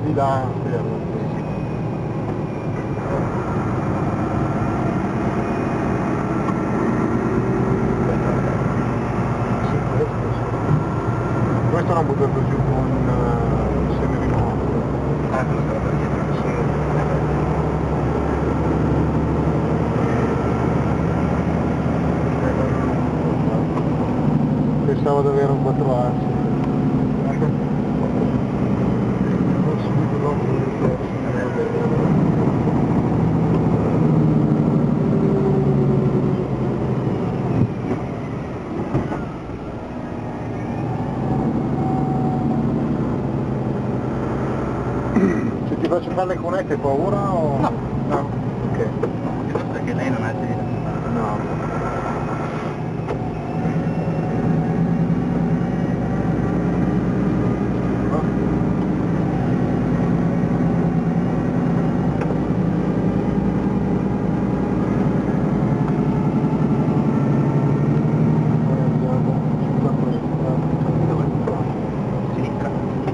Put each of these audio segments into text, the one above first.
di là, fermo. Sì, questo l'hanno buttato giù con semi-rimorchio. Ah, quello che va dietro. Sì. Pensavo di avere un 4 assi. Se ti faccio fare le cunette hai paura o... No. No? Ok. Piuttosto che lei non ha sede. No. Sinistra.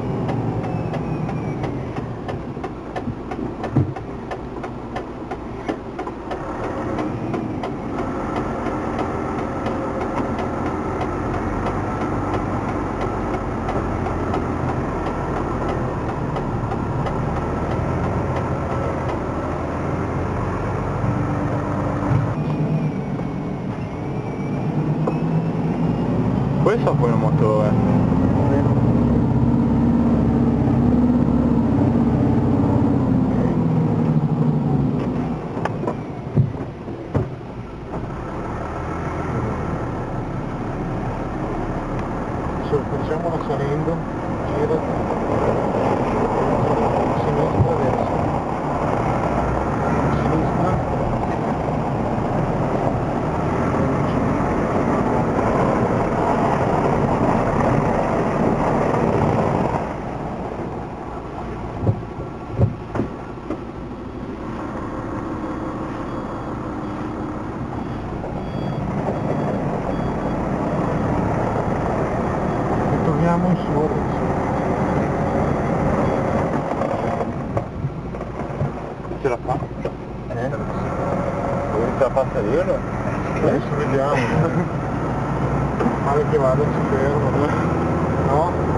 Questo poi una moto facciamola salendo, gira, sinistra, destra, sinistra, e torniamo in su adesso. Ce la fa? Ce la fa salire? Adesso vediamo. Male che vada ci fermo, no?